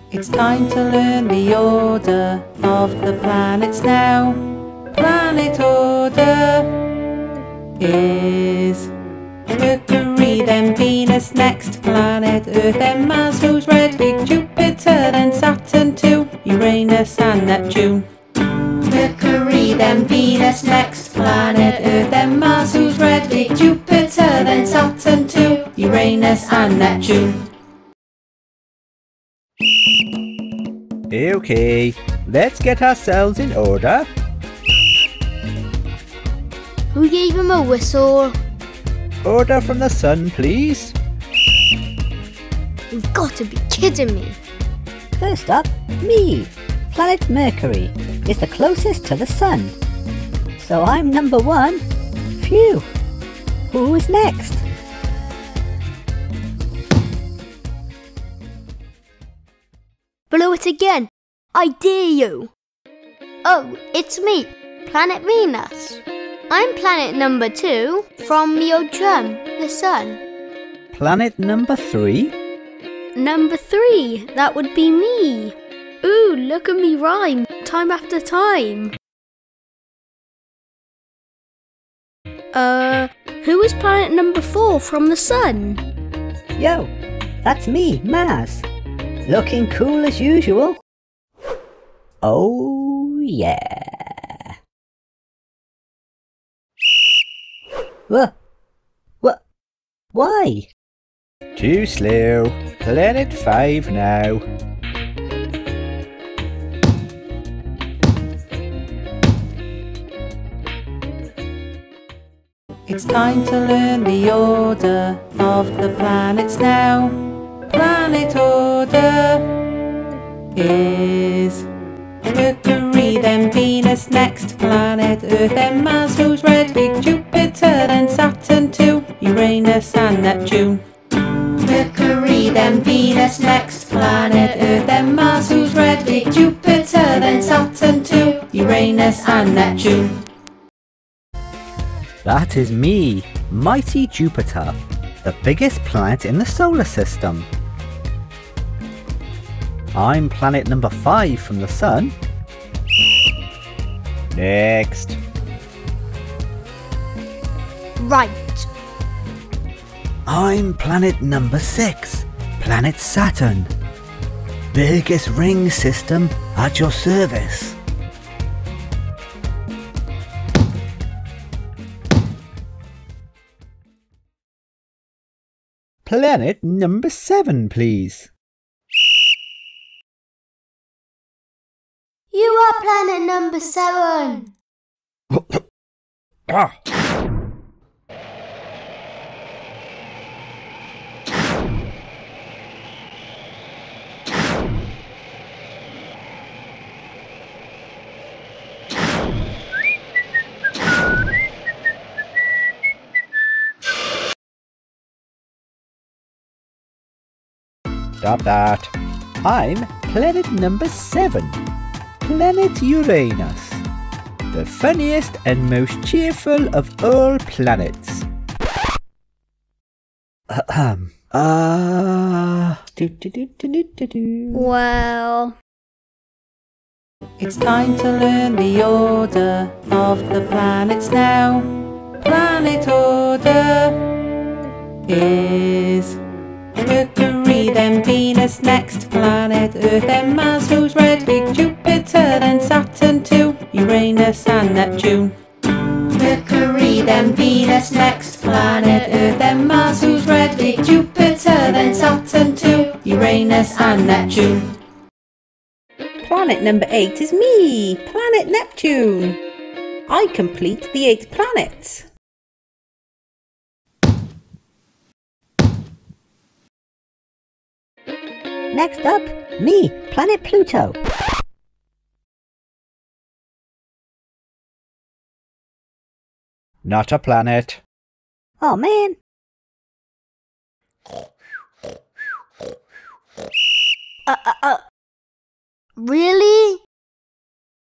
It's time to learn the order of the planets now. Planet order is Mercury, then Venus, next planet Earth, then Mars, who's red, big Jupiter, then Saturn too, Uranus and Neptune. Mercury, then Venus, next planet Earth, then Mars, who's red, big Jupiter, then Saturn too, Uranus and Neptune. Okay, let's get ourselves in order. Who gave him a whistle? Order from the sun, please. You've got to be kidding me. First up, me. Planet Mercury is the closest to the sun. So I'm number 1. Phew. Who is next? Blow it again. I dare you. Oh, it's me, Planet Venus. I'm planet number 2 from your drum, the sun. Planet number 3? Number 3, that would be me. Ooh, look at me rhyme, time after time. Who is planet number 4 from the sun? Yo, that's me, Mars. Looking cool as usual. Oh yeah. What? Why? Too slow. Planet 5 now. It's time to learn the order of the planets now. Planet order is Mercury, then Venus, next planet Earth, then Mars, who's red, big Jupiter, then Saturn too, Uranus and Neptune. Mercury, then Venus, next planet Earth, then Mars, who's red, big Jupiter, then Saturn too, Uranus and Neptune. That is me, mighty Jupiter, the biggest planet in the solar system. I'm planet number 5 from the sun. Next. Right. I'm planet number 6, planet Saturn. Biggest ring system at your service. Planet number 7, please. You are planet number 7. Ah. Stop that. I'm planet number 7, planet Uranus, the funniest and most cheerful of all planets. Well, It's time to learn the order of the planets now. Planet order is Mercury, then Venus, next planet Earth, then Mars, who's red, big Jupiter, then Saturn too, Uranus and Neptune. Mercury, then Venus, next planet Earth, then Mars, who's red, big Jupiter, then Saturn too, Uranus and Neptune. Planet number 8 is me, planet Neptune. I complete the 8 planets. Next up, me, planet Pluto. Not a planet. Oh man. really?